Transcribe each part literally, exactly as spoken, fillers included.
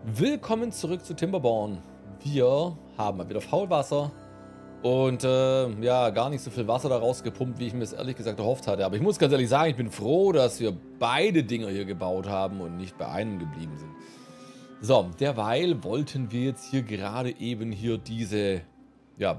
Willkommen zurück zu Timberborn. Wir haben mal wieder Faulwasser und äh, ja, gar nicht so viel Wasser da rausgepumpt, wie ich mir es ehrlich gesagt erhofft hatte. Aber ich muss ganz ehrlich sagen, ich bin froh, dass wir beide Dinger hier gebaut haben und nicht bei einem geblieben sind. So, derweil wollten wir jetzt hier gerade eben hier diese ja,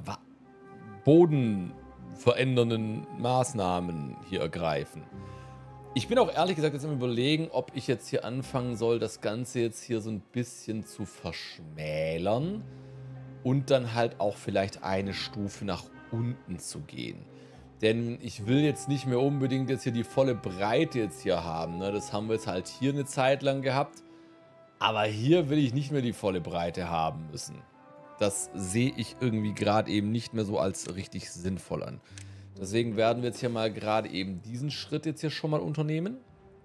bodenverändernden Maßnahmen hier ergreifen. Ich bin auch ehrlich gesagt jetzt am Überlegen, ob ich jetzt hier anfangen soll, das Ganze jetzt hier so ein bisschen zu verschmälern und dann halt auch vielleicht eine Stufe nach unten zu gehen. Denn ich will jetzt nicht mehr unbedingt jetzt hier die volle Breite jetzt hier haben, ne? Das haben wir jetzt halt hier eine Zeit lang gehabt. Aber hier will ich nicht mehr die volle Breite haben müssen. Das sehe ich irgendwie gerade eben nicht mehr so als richtig sinnvoll an. Deswegen werden wir jetzt hier mal gerade eben diesen Schritt jetzt hier schon mal unternehmen.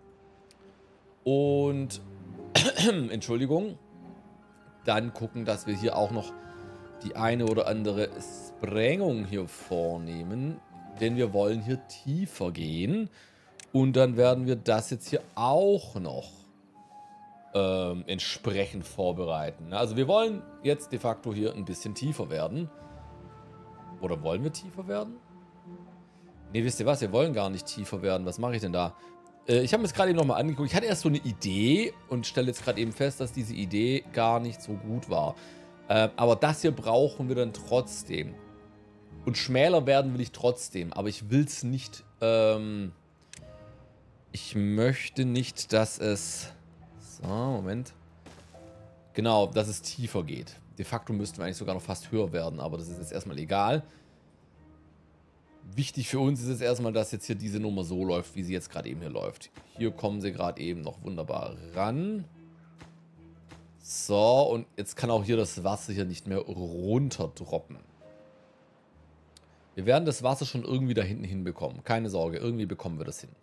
Und, Entschuldigung, dann gucken, dass wir hier auch noch die eine oder andere Sprengung hier vornehmen. Denn wir wollen hier tiefer gehen. Und dann werden wir das jetzt hier auch noch ähm, entsprechend vorbereiten. Also wir wollen jetzt de facto hier ein bisschen tiefer werden. Oder wollen wir tiefer werden? Ne, wisst ihr was? Wir wollen gar nicht tiefer werden. Was mache ich denn da? Äh, ich habe mir das gerade eben nochmal angeguckt. Ich hatte erst so eine Idee und stelle jetzt gerade eben fest, dass diese Idee gar nicht so gut war. Äh, aber das hier brauchen wir dann trotzdem. Und schmäler werden will ich trotzdem. Aber ich will es nicht... Ähm, ich möchte nicht, dass es... So, Moment. Genau, dass es tiefer geht. De facto müssten wir eigentlich sogar noch fast höher werden. Aber das ist jetzt erstmal egal. Wichtig für uns ist es erstmal, dass jetzt hier diese Nummer so läuft, wie sie jetzt gerade eben hier läuft. Hier kommen sie gerade eben noch wunderbar ran. So, und jetzt kann auch hier das Wasser hier nicht mehr runterdroppen. Wir werden das Wasser schon irgendwie da hinten hinbekommen. Keine Sorge, irgendwie bekommen wir das hin.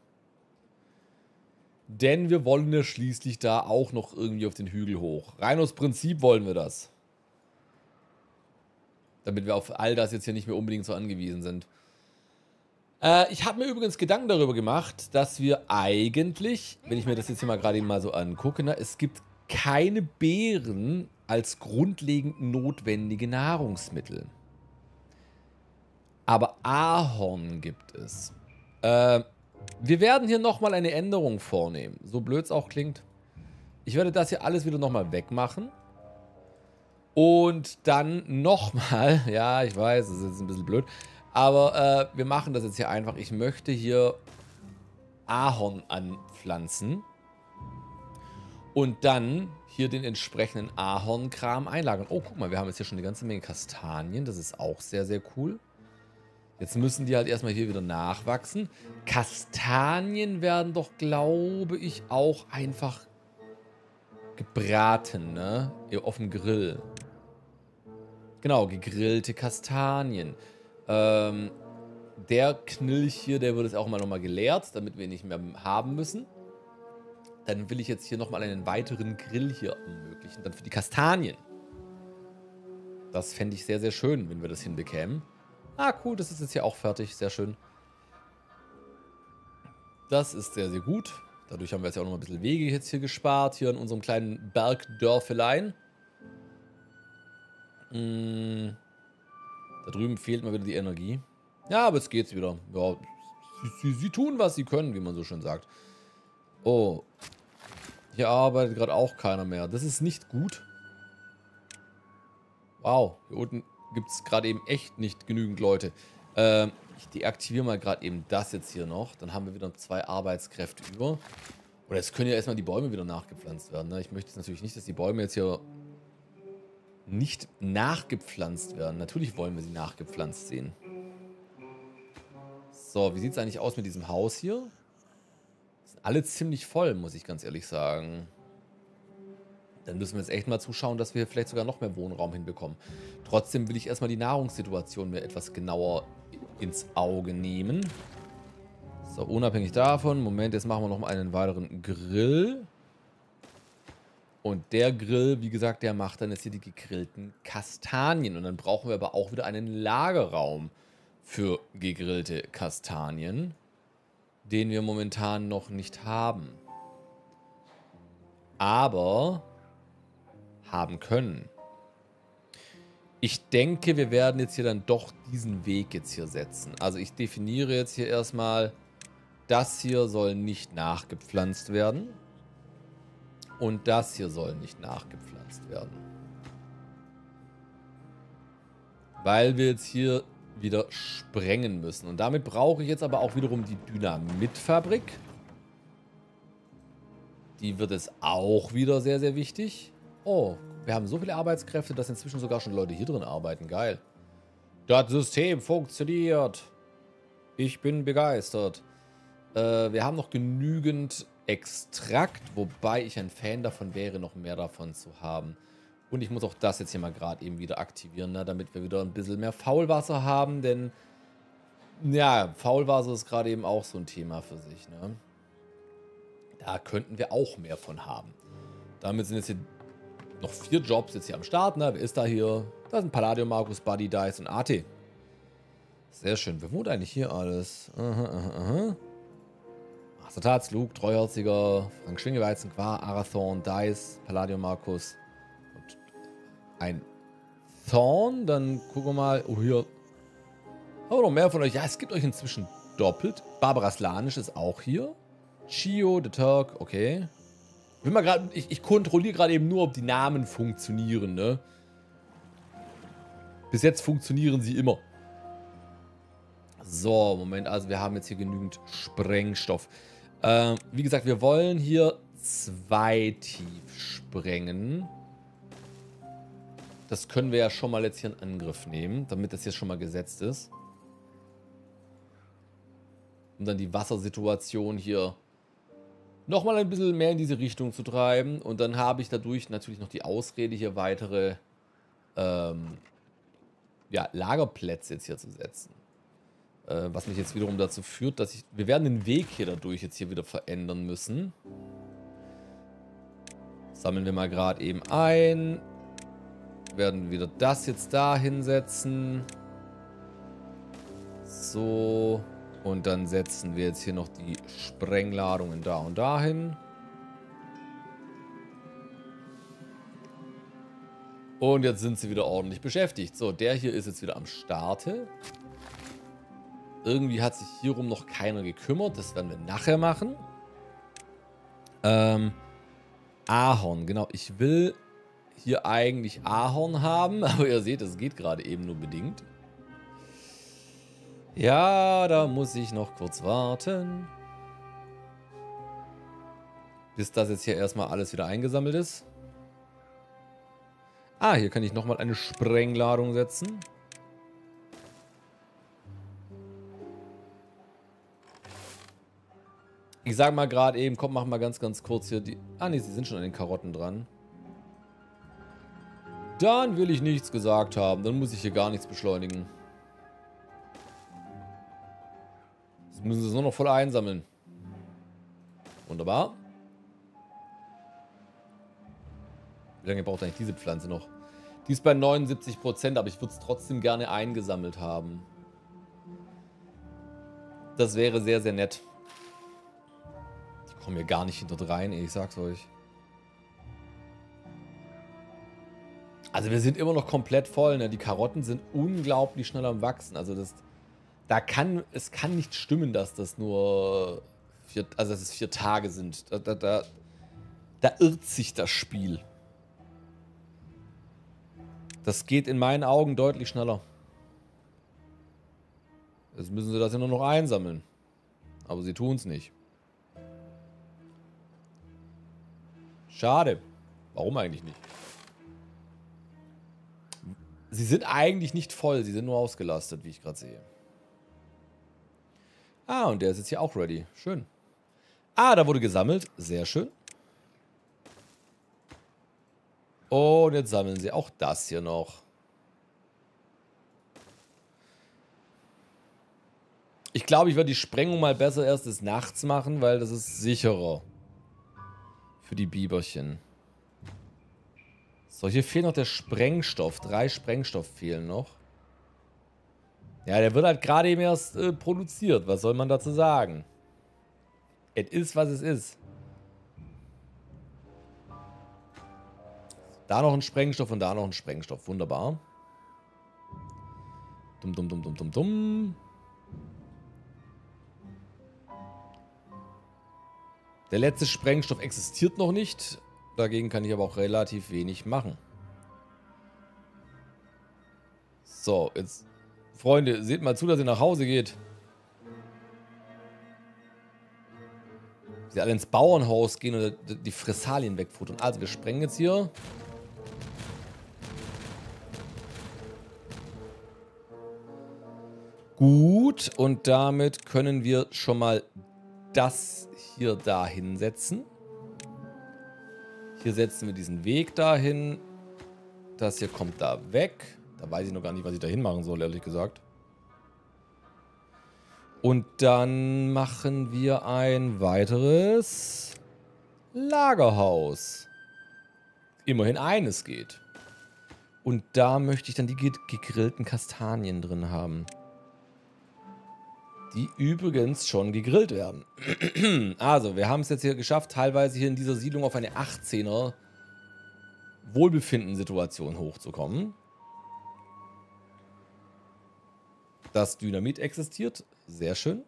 Denn wir wollen ja schließlich da auch noch irgendwie auf den Hügel hoch. Rein aus Prinzip wollen wir das. Damit wir auf all das jetzt hier nicht mehr unbedingt so angewiesen sind. Äh, ich habe mir übrigens Gedanken darüber gemacht, dass wir eigentlich, wenn ich mir das jetzt hier mal gerade mal so angucke, ne, es gibt keine Beeren als grundlegend notwendige Nahrungsmittel. Aber Ahorn gibt es. Äh, wir werden hier nochmal eine Änderung vornehmen. So blöd es auch klingt. Ich werde das hier alles wieder nochmal wegmachen. Und dann nochmal, ja, ich weiß, das ist jetzt ein bisschen blöd. Aber äh, wir machen das jetzt hier einfach. Ich möchte hier Ahorn anpflanzen. Und dann hier den entsprechenden Ahornkram einlagern. Oh, guck mal, wir haben jetzt hier schon eine ganze Menge Kastanien. Das ist auch sehr, sehr cool. Jetzt müssen die halt erstmal hier wieder nachwachsen. Kastanien werden doch, glaube ich, auch einfach gebraten, ne? Auf dem Grill. Genau, gegrillte Kastanien. Ähm, der Knilch hier, der wird jetzt auch mal nochmal geleert, damit wir ihn nicht mehr haben müssen. Dann will ich jetzt hier nochmal einen weiteren Grill hier ermöglichen. Dann für die Kastanien. Das fände ich sehr, sehr schön, wenn wir das hinbekämen. Ah, cool, das ist jetzt hier auch fertig. Sehr schön. Das ist sehr, sehr gut. Dadurch haben wir jetzt ja auch noch ein bisschen Wege jetzt hier gespart. Hier in unserem kleinen Bergdörfelein. Hm. Da drüben fehlt mal wieder die Energie. Ja, aber jetzt geht's wieder. Ja, sie, sie, sie tun, was sie können, wie man so schön sagt. Oh. Hier arbeitet gerade auch keiner mehr. Das ist nicht gut. Wow. Hier unten gibt es gerade eben echt nicht genügend Leute. Ähm, ich deaktiviere mal gerade eben das jetzt hier noch. Dann haben wir wieder zwei Arbeitskräfte über. Oder jetzt können ja erstmal die Bäume wieder nachgepflanzt werden. Ne? Ich möchte jetzt natürlich nicht, dass die Bäume jetzt hier nicht nachgepflanzt werden. Natürlich wollen wir sie nachgepflanzt sehen. So, wie sieht es eigentlich aus mit diesem Haus hier? Sind alle ziemlich voll, muss ich ganz ehrlich sagen. Dann müssen wir jetzt echt mal zuschauen, dass wir hier vielleicht sogar noch mehr Wohnraum hinbekommen. Trotzdem will ich erstmal die Nahrungssituation mir etwas genauer ins Auge nehmen. So, unabhängig davon. Moment, jetzt machen wir noch mal einen weiteren Grill. Und der Grill, wie gesagt, der macht dann jetzt hier die gegrillten Kastanien. Und dann brauchen wir aber auch wieder einen Lagerraum für gegrillte Kastanien, den wir momentan noch nicht haben. Aber haben können. Ich denke, wir werden jetzt hier dann doch diesen Weg jetzt hier setzen. Also ich definiere jetzt hier erstmal, das hier soll nicht nachgepflanzt werden. Und das hier soll nicht nachgepflanzt werden. Weil wir jetzt hier wieder sprengen müssen. Und damit brauche ich jetzt aber auch wiederum die Dynamitfabrik. Die wird es auch wieder sehr, sehr wichtig. Oh, wir haben so viele Arbeitskräfte, dass inzwischen sogar schon Leute hier drin arbeiten. Geil. Das System funktioniert. Ich bin begeistert. Äh, wir haben noch genügend Extrakt, wobei ich ein Fan davon wäre, noch mehr davon zu haben. Und ich muss auch das jetzt hier mal gerade eben wieder aktivieren, ne, damit wir wieder ein bisschen mehr Faulwasser haben, denn ja, Faulwasser ist gerade eben auch so ein Thema für sich. Ne? Da könnten wir auch mehr von haben. Damit sind jetzt hier noch vier Jobs jetzt hier am Start. Ne? Wer ist da hier? Da sind Palladium, Markus, Buddy, Dice und A T. Sehr schön. Wer wohnt eigentlich hier alles? Aha, aha, aha. Mastertats, Luke, Treuherziger, Frank Schwingeweizen, Qua, Arathorn, Dice, Palladium, Markus und ein Thorn. Dann gucken wir mal. Oh, hier. Aber noch mehr von euch. Ja, es gibt euch inzwischen doppelt. Barbara Slanisch ist auch hier. Chio, The Turk, okay. Ich, will mal grad, ich, ich kontrolliere gerade eben nur, ob die Namen funktionieren, ne? Bis jetzt funktionieren sie immer. So, Moment, also wir haben jetzt hier genügend Sprengstoff. Ähm, wie gesagt, wir wollen hier zwei tief sprengen. Das können wir ja schon mal jetzt hier in Angriff nehmen, damit das hier schon mal gesetzt ist. Um dann die Wassersituation hier nochmal ein bisschen mehr in diese Richtung zu treiben. Und dann habe ich dadurch natürlich noch die Ausrede, hier weitere ähm, ja, Lagerplätze jetzt hier zu setzen. Äh, was mich jetzt wiederum dazu führt, dass ich... Wir werden den Weg hier dadurch jetzt hier wieder verändern müssen. Sammeln wir mal gerade eben ein. Werden wieder das jetzt da hinsetzen. So... Und dann setzen wir jetzt hier noch die Sprengladungen da und dahin. Und jetzt sind sie wieder ordentlich beschäftigt. So, der hier ist jetzt wieder am Starte. Irgendwie hat sich hierum noch keiner gekümmert. Das werden wir nachher machen. Ähm, Ahorn, genau. Ich will hier eigentlich Ahorn haben. Aber ihr seht, es geht gerade eben nur bedingt. Ja, da muss ich noch kurz warten. Bis das jetzt hier erstmal alles wieder eingesammelt ist. Ah, hier kann ich nochmal eine Sprengladung setzen. Ich sag mal gerade eben, komm, mach mal ganz, ganz kurz hier die... Ah, ne, sie sind schon an den Karotten dran. Dann will ich nichts gesagt haben. Dann muss ich hier gar nichts beschleunigen. Jetzt müssen sie es nur noch voll einsammeln. Wunderbar. Wie lange braucht eigentlich diese Pflanze noch? Die ist bei neunundsiebzig Prozent, aber ich würde es trotzdem gerne eingesammelt haben. Das wäre sehr, sehr nett. Ich komme hier gar nicht hinter rein, ich sag's euch. Also wir sind immer noch komplett voll, ne? Die Karotten sind unglaublich schnell am Wachsen. Also das... Da kann, es kann nicht stimmen, dass das nur vier, also dass es vier Tage sind. Da, da, da, da irrt sich das Spiel. Das geht in meinen Augen deutlich schneller. Jetzt müssen sie das ja nur noch einsammeln. Aber sie tun es nicht. Schade. Warum eigentlich nicht? Sie sind eigentlich nicht voll, sie sind nur ausgelastet, wie ich gerade sehe. Ah, und der ist jetzt hier auch ready. Schön. Ah, da wurde gesammelt. Sehr schön. Und jetzt sammeln sie auch das hier noch. Ich glaube, ich werde die Sprengung mal besser erst des Nachts machen, weil das ist sicherer. Für die Biberchen. So, hier fehlt noch der Sprengstoff. Drei Sprengstoff fehlen noch. Ja, der wird halt gerade eben erst äh, produziert. Was soll man dazu sagen? Es ist, was es ist. Da noch ein Sprengstoff und da noch ein Sprengstoff. Wunderbar. Dumm, dumm, dumm, dumm, dumm, dumm. Der letzte Sprengstoff existiert noch nicht. Dagegen kann ich aber auch relativ wenig machen. So, jetzt... Freunde, seht mal zu, dass ihr nach Hause geht. Sie alle ins Bauernhaus gehen und die Fressalien wegfuttern. Also, wir sprengen jetzt hier. Gut, und damit können wir schon mal das hier dahin setzen. Hier setzen wir diesen Weg dahin. Das hier kommt da weg. Da weiß ich noch gar nicht, was ich da hin machen soll, ehrlich gesagt. Und dann machen wir ein weiteres Lagerhaus. Immerhin eines geht. Und da möchte ich dann die gegrillten Kastanien drin haben. Die übrigens schon gegrillt werden. Also, wir haben es jetzt hier geschafft, teilweise hier in dieser Siedlung auf eine achtzehner Wohlbefinden-Situation hochzukommen. Das Dynamit existiert. Sehr schön.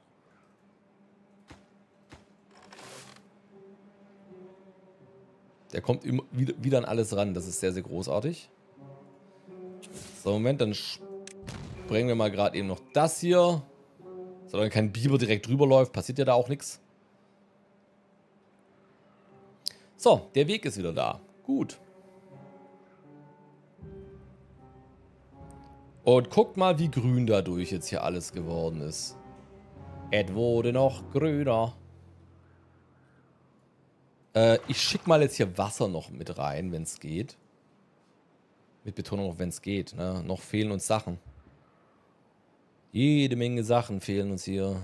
Der kommt immer wieder, wieder an alles ran. Das ist sehr, sehr großartig. So, Moment, dann sprengen wir mal gerade eben noch das hier. Solange kein Biber direkt drüber läuft, passiert ja da auch nichts. So, der Weg ist wieder da. Gut. Und guckt mal, wie grün dadurch jetzt hier alles geworden ist. Es wurde noch grüner. Äh, ich schicke mal jetzt hier Wasser noch mit rein, wenn es geht. Mit Betonung auf wenn es geht. Ne? Noch fehlen uns Sachen. Jede Menge Sachen fehlen uns hier.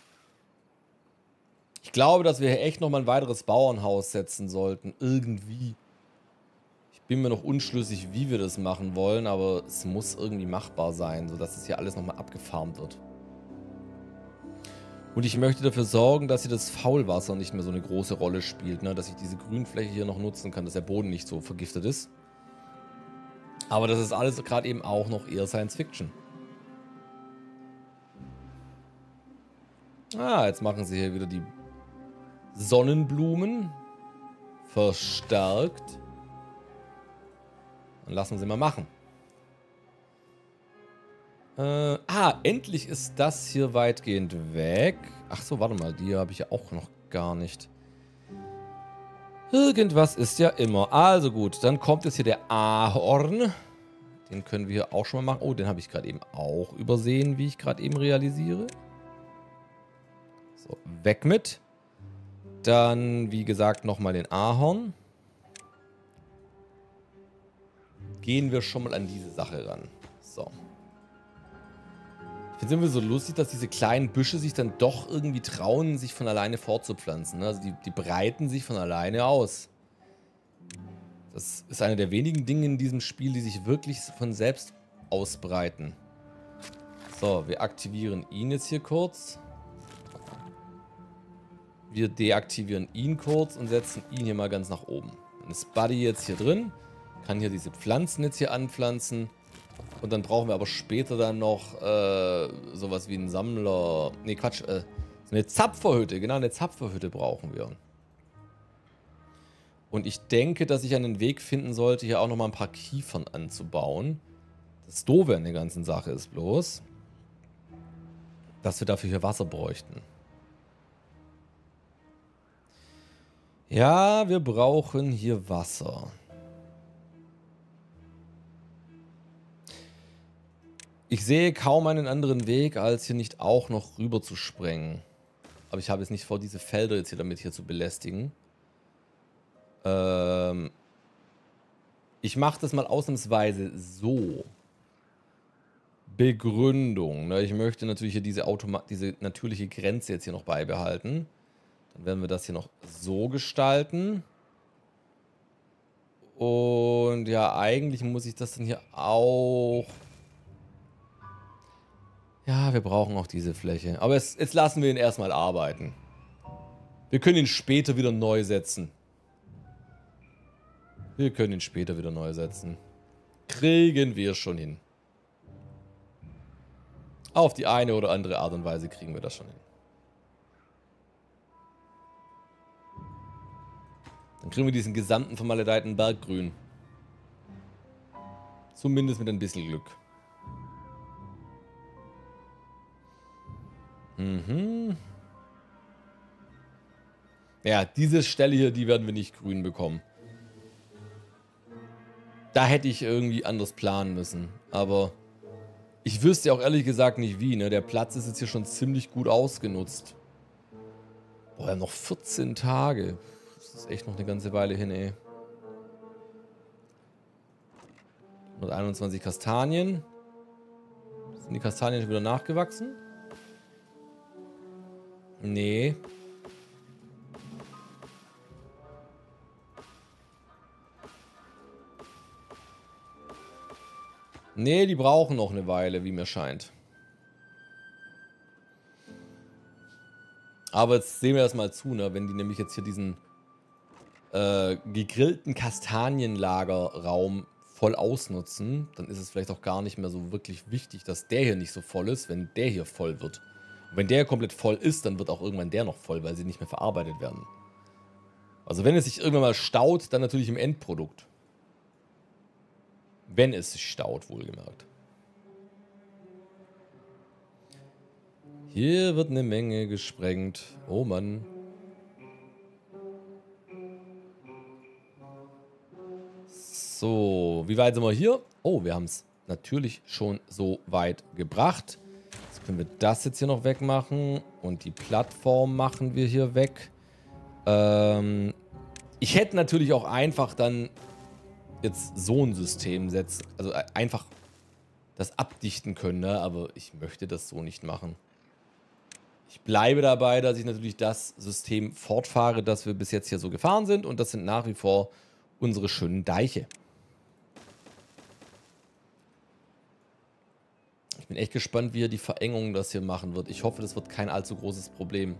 Ich glaube, dass wir hier echt nochmal ein weiteres Bauernhaus setzen sollten. Irgendwie. Ich bin mir noch unschlüssig, wie wir das machen wollen, aber es muss irgendwie machbar sein, sodass es hier alles nochmal abgefarmt wird. Und ich möchte dafür sorgen, dass hier das Faulwasser nicht mehr so eine große Rolle spielt, ne? Dass ich diese Grünfläche hier noch nutzen kann, dass der Boden nicht so vergiftet ist. Aber das ist alles gerade eben auch noch eher Science Fiction. Ah, jetzt machen sie hier wieder die Sonnenblumen. Verstärkt. Dann lassen sie mal machen. Äh, ah, endlich ist das hier weitgehend weg. Ach so, warte mal, die habe ich ja auch noch gar nicht. Irgendwas ist ja immer. Also gut, dann kommt jetzt hier der Ahorn. Den können wir hier auch schon mal machen. Oh, den habe ich gerade eben auch übersehen, wie ich gerade eben realisiere. So, weg mit. Dann, wie gesagt, nochmal den Ahorn. Gehen wir schon mal an diese Sache ran. So. Ich finde es irgendwie so lustig, dass diese kleinen Büsche sich dann doch irgendwie trauen, sich von alleine fortzupflanzen. Also die, die breiten sich von alleine aus. Das ist eine der wenigen Dinge in diesem Spiel, die sich wirklich von selbst ausbreiten. So, wir aktivieren ihn jetzt hier kurz. Wir deaktivieren ihn kurz und setzen ihn hier mal ganz nach oben. Dann ist Buddy jetzt hier drin. Kann hier diese Pflanzen jetzt hier anpflanzen. Und dann brauchen wir aber später dann noch äh, sowas wie einen Sammler. Ne, Quatsch. Äh, eine Zapferhütte. Genau, eine Zapferhütte brauchen wir. Und ich denke, dass ich einen Weg finden sollte, hier auch nochmal ein paar Kiefern anzubauen. Das Doofe an der ganzen Sache ist bloß, dass wir dafür hier Wasser bräuchten. Ja, wir brauchen hier Wasser. Ich sehe kaum einen anderen Weg, als hier nicht auch noch rüber zu sprengen. Aber ich habe jetzt nicht vor, diese Felder jetzt hier damit hier zu belästigen. Ähm ich mache das mal ausnahmsweise so. Begründung. Ne? Ich möchte natürlich hier diese, Automa diese natürliche Grenze jetzt hier noch beibehalten. Dann werden wir das hier noch so gestalten. Und ja, eigentlich muss ich das dann hier auch... Ja, wir brauchen auch diese Fläche. Aber jetzt, jetzt lassen wir ihn erstmal arbeiten. Wir können ihn später wieder neu setzen. Wir können ihn später wieder neu setzen. Kriegen wir schon hin. Auf die eine oder andere Art und Weise kriegen wir das schon hin. Dann kriegen wir diesen gesamten vermaledeiten Berg grün. Zumindest mit ein bisschen Glück. Mhm. Ja, diese Stelle hier, die werden wir nicht grün bekommen. Da hätte ich irgendwie anders planen müssen. Aber ich wüsste auch ehrlich gesagt nicht wie, ne? Der Platz ist jetzt hier schon ziemlich gut ausgenutzt. Boah, wir haben noch vierzehn Tage. Das ist echt noch eine ganze Weile hin, ey. hunderteinundzwanzig Kastanien. Sind die Kastanien schon wieder nachgewachsen? Nee. Nee, die brauchen noch eine Weile, wie mir scheint. Aber jetzt sehen wir das mal zu, ne? Wenn die nämlich jetzt hier diesen äh, gegrillten Kastanienlagerraum voll ausnutzen, dann ist es vielleicht auch gar nicht mehr so wirklich wichtig, dass der hier nicht so voll ist, wenn der hier voll wird. Und wenn der komplett voll ist, dann wird auch irgendwann der noch voll, weil sie nicht mehr verarbeitet werden. Also wenn es sich irgendwann mal staut, dann natürlich im Endprodukt. Wenn es sich staut, wohlgemerkt. Hier wird eine Menge gesprengt. Oh Mann. So, wie weit sind wir hier? Oh, wir haben es natürlich schon so weit gebracht. Jetzt können wir das jetzt hier noch wegmachen. Und die Plattform machen wir hier weg. Ähm, ich hätte natürlich auch einfach dann jetzt so ein System setzen. Also einfach das abdichten können, ne? Aber ich möchte das so nicht machen. Ich bleibe dabei, dass ich natürlich das System fortfahre, das wir bis jetzt hier so gefahren sind. Und das sind nach wie vor unsere schönen Deiche. Ich bin echt gespannt, wie er die Verengung das hier machen wird. Ich hoffe, das wird kein allzu großes Problem.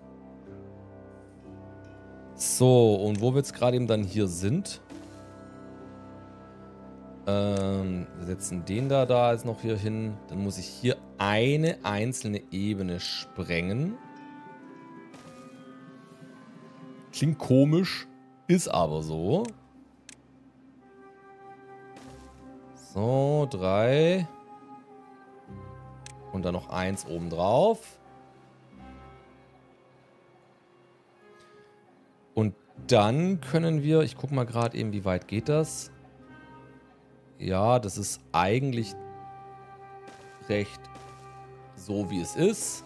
So, und wo wir jetzt gerade eben dann hier sind. Ähm, wir setzen den da da jetzt noch hier hin. Dann muss ich hier eine einzelne Ebene sprengen. Klingt komisch, ist aber so. So, drei. Und dann noch eins oben drauf. Und dann können wir, ich gucke mal gerade eben, wie weit geht das? Ja, das ist eigentlich recht so, wie es ist.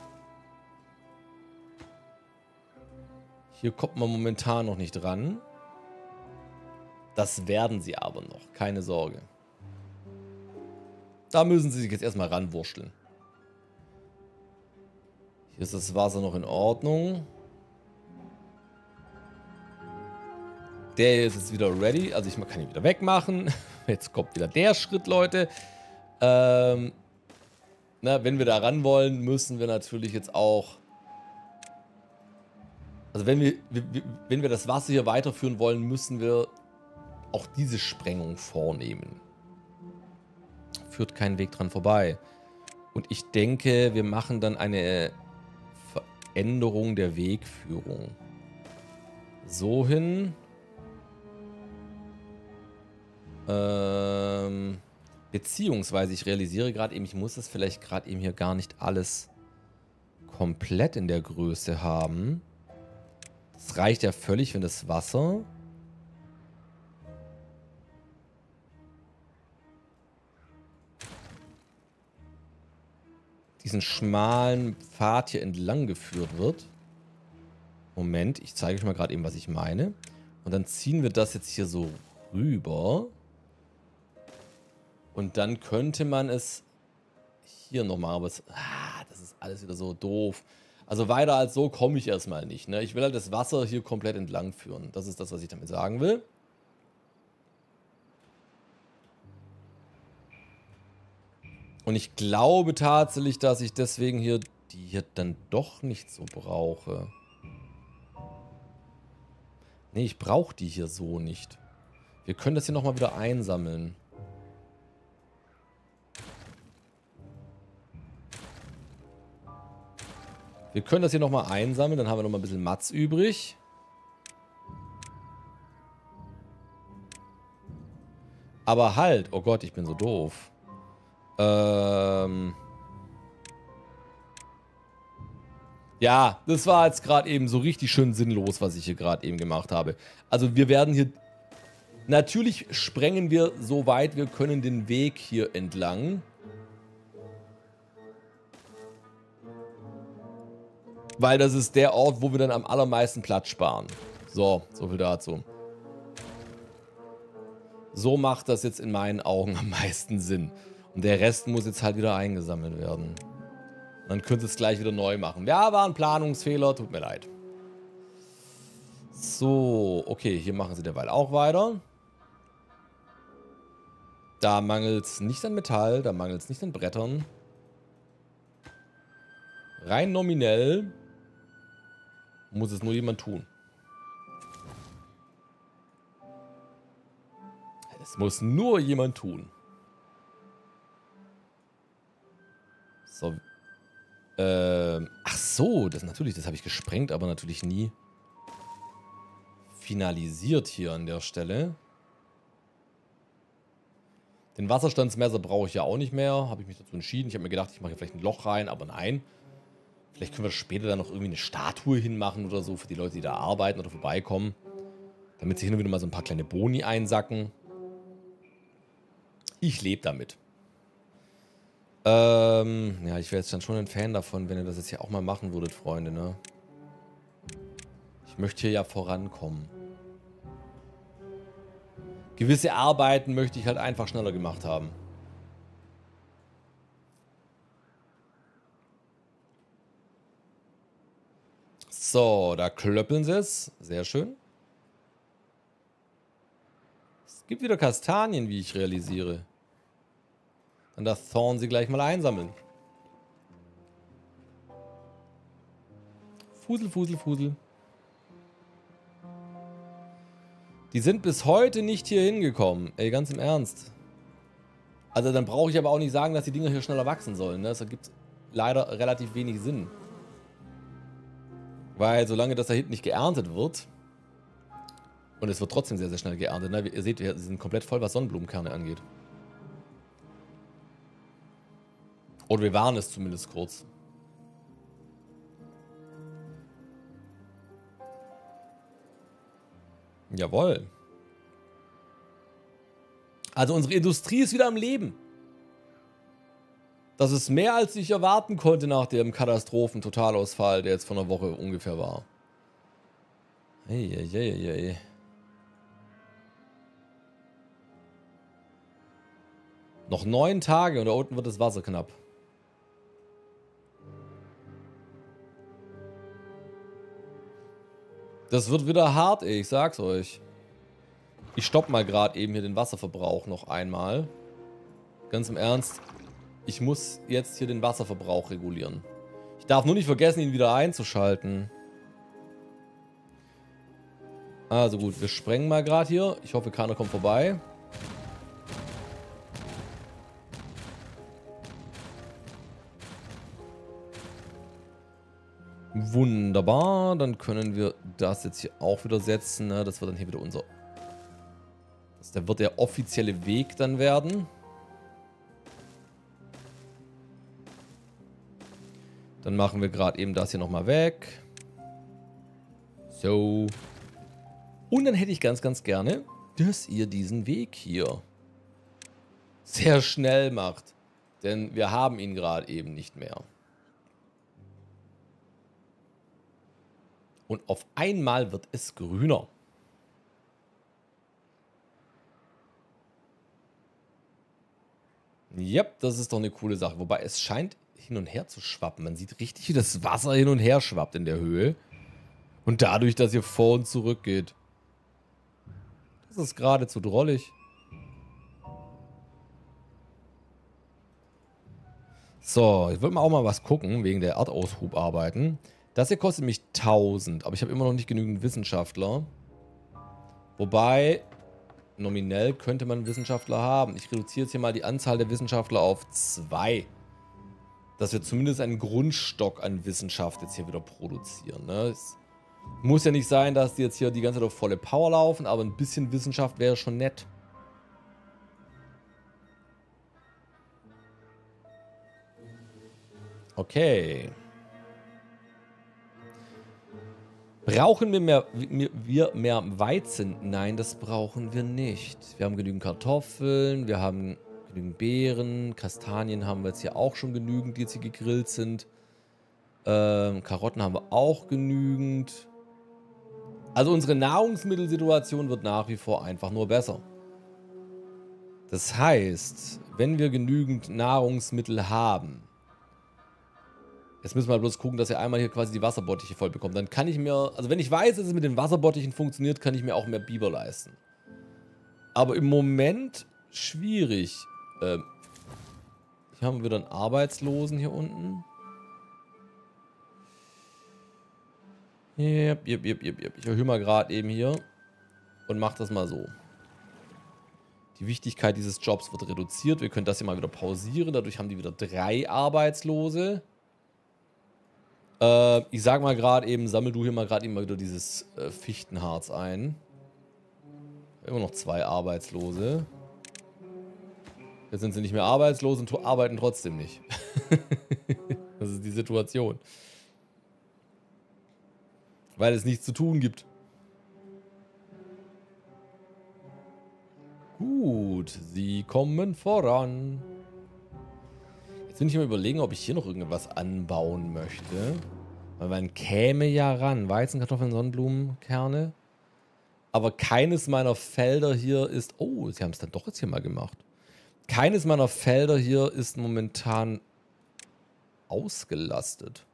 Hier kommt man momentan noch nicht ran. Das werden sie aber noch, keine Sorge. Da müssen sie sich jetzt erstmal ranwurschteln. Hier ist das Wasser noch in Ordnung. Der hier ist jetzt wieder ready. Also ich kann ihn wieder wegmachen. Jetzt kommt wieder der Schritt, Leute. Ähm, na, wenn wir da ran wollen, müssen wir natürlich jetzt auch... Also wenn wir, wenn wir das Wasser hier weiterführen wollen, müssen wir auch diese Sprengung vornehmen. Führt kein Weg dran vorbei. Und ich denke, wir machen dann eine Veränderung der Wegführung. So hin... Ähm, beziehungsweise ich realisiere gerade eben, ich muss das vielleicht gerade eben hier gar nicht alles komplett in der Größe haben. Das reicht ja völlig, wenn das Wasser... diesen schmalen Pfad hier entlang geführt wird. Moment, ich zeige euch mal gerade eben, was ich meine. Und dann ziehen wir das jetzt hier so rüber. Und dann könnte man es hier nochmal, aber es, ah, das ist alles wieder so doof. Also weiter als so komme ich erstmal nicht. Ne? Ich will halt das Wasser hier komplett entlang führen. Das ist das, was ich damit sagen will. Und ich glaube tatsächlich, dass ich deswegen hier die hier dann doch nicht so brauche. Nee, ich brauche die hier so nicht. Wir können das hier nochmal wieder einsammeln. Wir können das hier nochmal einsammeln, dann haben wir nochmal ein bisschen Matz übrig. Aber halt, oh Gott, ich bin so doof. Ähm... Ja, das war jetzt gerade eben so richtig schön sinnlos, was ich hier gerade eben gemacht habe. Also wir werden hier... Natürlich sprengen wir so weit wir können den Weg hier entlang. Weil das ist der Ort, wo wir dann am allermeisten Platz sparen. So, so viel dazu. So macht das jetzt in meinen Augen am meisten Sinn. Und der Rest muss jetzt halt wieder eingesammelt werden. Dann könnt ihr es gleich wieder neu machen. Ja, war ein Planungsfehler, tut mir leid. So, okay, hier machen sie derweil auch weiter. Da mangelt es nicht an Metall, da mangelt es nicht an Brettern. Rein nominell muss es nur jemand tun. Es muss nur jemand tun. So. Ähm, ach so, das natürlich, das habe ich gesprengt, aber natürlich nie finalisiert hier an der Stelle. Den Wasserstandsmesser brauche ich ja auch nicht mehr. Habe ich mich dazu entschieden. Ich habe mir gedacht, ich mache hier vielleicht ein Loch rein, aber nein. Vielleicht können wir später dann noch irgendwie eine Statue hinmachen oder so für die Leute, die da arbeiten oder vorbeikommen. Damit sie hin und wieder mal so ein paar kleine Boni einsacken. Ich lebe damit. Ähm, ja, ich wäre jetzt dann schon ein Fan davon, wenn ihr das jetzt hier auch mal machen würdet, Freunde, ne? Ich möchte hier ja vorankommen. Gewisse Arbeiten möchte ich halt einfach schneller gemacht haben. So, da klöppeln sie es. Sehr schön. Es gibt wieder Kastanien, wie ich realisiere. Dann darf Thorn sie gleich mal einsammeln. Fusel, Fusel, Fusel. Die sind bis heute nicht hier hingekommen. Ey, ganz im Ernst. Also dann brauche ich aber auch nicht sagen, dass die Dinger hier schneller wachsen sollen. Ne? Das ergibt leider relativ wenig Sinn. Weil solange das da hinten nicht geerntet wird, und es wird trotzdem sehr, sehr schnell geerntet. Ne? Ihr seht, sie sind komplett voll, was Sonnenblumenkerne angeht. Oder wir waren es zumindest kurz. Jawohl. Also unsere Industrie ist wieder am Leben. Das ist mehr, als ich erwarten konnte nach dem Katastrophen-Totalausfall, der jetzt vor einer Woche ungefähr war. Eieieiei. Noch neun Tage und da unten wird das Wasser knapp. Das wird wieder hart, ey, ich sag's euch. Ich stopp mal gerade eben hier den Wasserverbrauch noch einmal. Ganz im Ernst, ich muss jetzt hier den Wasserverbrauch regulieren. Ich darf nur nicht vergessen, ihn wieder einzuschalten. Also gut, wir sprengen mal gerade hier. Ich hoffe, keiner kommt vorbei. Wunderbar, dann können wir das jetzt hier auch wieder setzen. Ne? Das wird dann hier wieder unser... Das wird der offizielle Weg dann werden. Dann machen wir gerade eben das hier nochmal weg. So. Und dann hätte ich ganz, ganz gerne, dass ihr diesen Weg hier sehr schnell macht. Denn wir haben ihn gerade eben nicht mehr. Und auf einmal wird es grüner. Yep, das ist doch eine coole Sache. Wobei es scheint hin und her zu schwappen. Man sieht richtig, wie das Wasser hin und her schwappt in der Höhe. Und dadurch, dass ihr vor und zurück geht. Das ist geradezu drollig. So, ich würde mal auch mal was gucken, wegen der Erdaushub-Arbeiten. Das hier kostet mich tausend, aber ich habe immer noch nicht genügend Wissenschaftler. Wobei, nominell könnte man Wissenschaftler haben. Ich reduziere jetzt hier mal die Anzahl der Wissenschaftler auf zwei. Dass wir zumindest einen Grundstock an Wissenschaft jetzt hier wieder produzieren. Ne? Es muss ja nicht sein, dass die jetzt hier die ganze Zeit auf volle Power laufen, aber ein bisschen Wissenschaft wäre schon nett. Okay. Brauchen wir mehr, wir mehr Weizen? Nein, das brauchen wir nicht. Wir haben genügend Kartoffeln, wir haben genügend Beeren, Kastanien haben wir jetzt hier auch schon genügend, die jetzt hier gegrillt sind. Ähm, Karotten haben wir auch genügend. Also unsere Nahrungsmittelsituation wird nach wie vor einfach nur besser. Das heißt, wenn wir genügend Nahrungsmittel haben, jetzt müssen wir bloß gucken, dass wir einmal hier quasi die Wasserbottiche voll bekommen. Dann kann ich mir, also wenn ich weiß, dass es mit den Wasserbottichen funktioniert, kann ich mir auch mehr Biber leisten. Aber im Moment schwierig. Ähm, hier haben wir wieder einen Arbeitslosen hier unten. Yep, yep, yep, yep, yep. Ich erhöhe mal gerade eben hier und mache das mal so. Die Wichtigkeit dieses Jobs wird reduziert. Wir können das hier mal wieder pausieren. Dadurch haben die wieder drei Arbeitslose. Äh, ich sag mal gerade eben, sammel du hier mal gerade immer wieder dieses äh, Fichtenharz ein. Immer noch zwei Arbeitslose. Jetzt sind sie nicht mehr arbeitslos und arbeiten trotzdem nicht. Das ist die Situation. Weil es nichts zu tun gibt. Gut, sie kommen voran. Jetzt bin ich mal überlegen, ob ich hier noch irgendwas anbauen möchte. Weil man käme ja ran. Weizen, Kartoffeln, Sonnenblumen, Kerne. Aber keines meiner Felder hier ist... Oh, sie haben es dann doch jetzt hier mal gemacht. Keines meiner Felder hier ist momentan ausgelastet.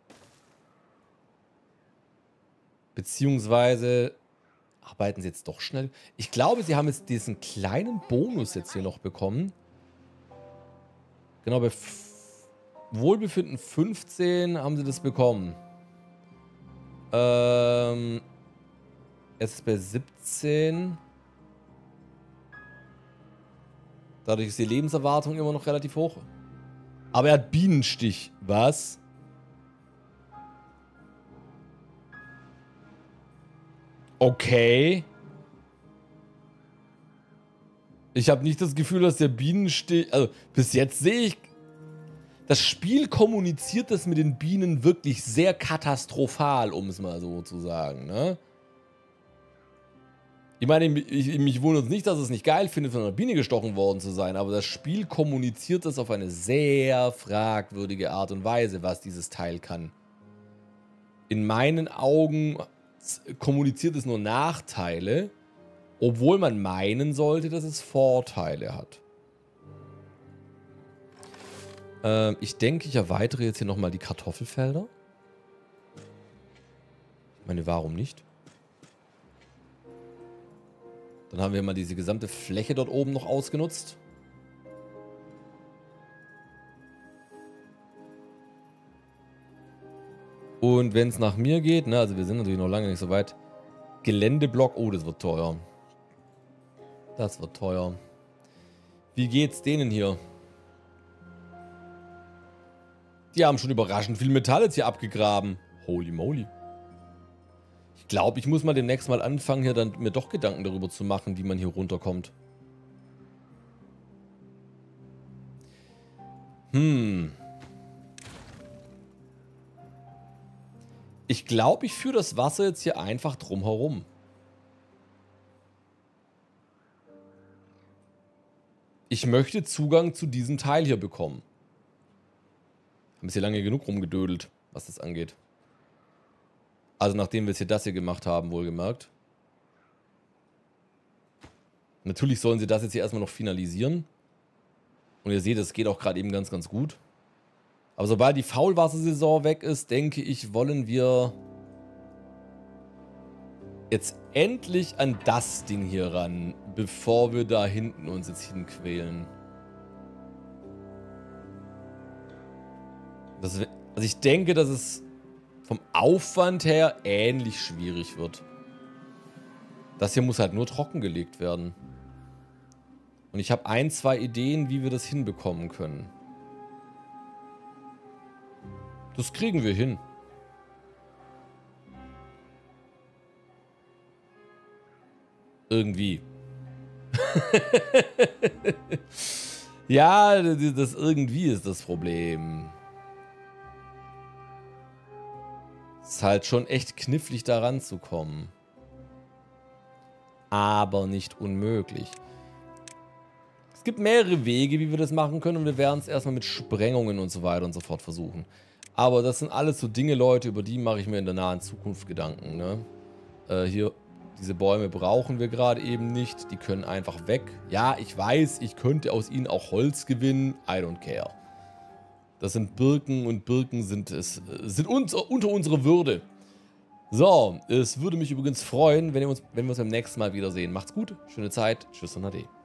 Beziehungsweise arbeiten sie jetzt doch schnell. Ich glaube, sie haben jetzt diesen kleinen Bonus jetzt hier noch bekommen. Genau, bei Wohlbefinden fünfzehn haben sie das bekommen. Ähm, es ist bei siebzehn. Dadurch ist die Lebenserwartung immer noch relativ hoch. Aber er hat Bienenstich. Was? Okay. Ich habe nicht das Gefühl, dass der Bienenstich... Also, bis jetzt sehe ich... Das Spiel kommuniziert das mit den Bienen wirklich sehr katastrophal, um es mal so zu sagen, ne? Ich meine, ich, mich wundert es nicht, dass es nicht geil findet, von einer Biene gestochen worden zu sein, aber das Spiel kommuniziert das auf eine sehr fragwürdige Art und Weise, was dieses Teil kann. In meinen Augen kommuniziert es nur Nachteile, obwohl man meinen sollte, dass es Vorteile hat. Ähm, ich denke, ich erweitere jetzt hier nochmal die Kartoffelfelder. Ich meine, warum nicht? Dann haben wir mal diese gesamte Fläche dort oben noch ausgenutzt. Und wenn es nach mir geht, ne, also wir sind natürlich noch lange nicht so weit. Geländeblock, oh, das wird teuer. Das wird teuer. Wie geht's denen hier? Die haben schon überraschend viel Metall jetzt hier abgegraben. Holy moly. Ich glaube, ich muss mal demnächst mal anfangen, hier dann mir doch Gedanken darüber zu machen, wie man hier runterkommt. Hm. Ich glaube, ich führe das Wasser jetzt hier einfach drumherum. Ich möchte Zugang zu diesem Teil hier bekommen. Haben wir hier lange genug rumgedödelt, was das angeht. Also nachdem wir jetzt hier das hier gemacht haben, wohlgemerkt. Natürlich sollen sie das jetzt hier erstmal noch finalisieren. Und ihr seht, es geht auch gerade eben ganz, ganz gut. Aber sobald die Faulwassersaison weg ist, denke ich, wollen wir jetzt endlich an das Ding hier ran, bevor wir da hinten uns jetzt hinquälen. Das, also ich denke, dass es vom Aufwand her ähnlich schwierig wird. Das hier muss halt nur trockengelegt werden. Und ich habe ein, zwei Ideen, wie wir das hinbekommen können. Das kriegen wir hin. Irgendwie. Ja, das irgendwie ist das Problem. Es ist halt schon echt knifflig, da ranzukommen. Aber nicht unmöglich. Es gibt mehrere Wege, wie wir das machen können, und wir werden es erstmal mit Sprengungen und so weiter und so fort versuchen. Aber das sind alles so Dinge, Leute, über die mache ich mir in der nahen Zukunft Gedanken. Ne? Äh, hier, diese Bäume brauchen wir gerade eben nicht. Die können einfach weg. Ja, ich weiß, ich könnte aus ihnen auch Holz gewinnen. I don't care. Das sind Birken, und Birken sind, es, sind uns, unter unserer Würde. So, es würde mich übrigens freuen, wenn, ihr uns, wenn wir uns beim nächsten Mal wiedersehen. Macht's gut, schöne Zeit, tschüss und ade.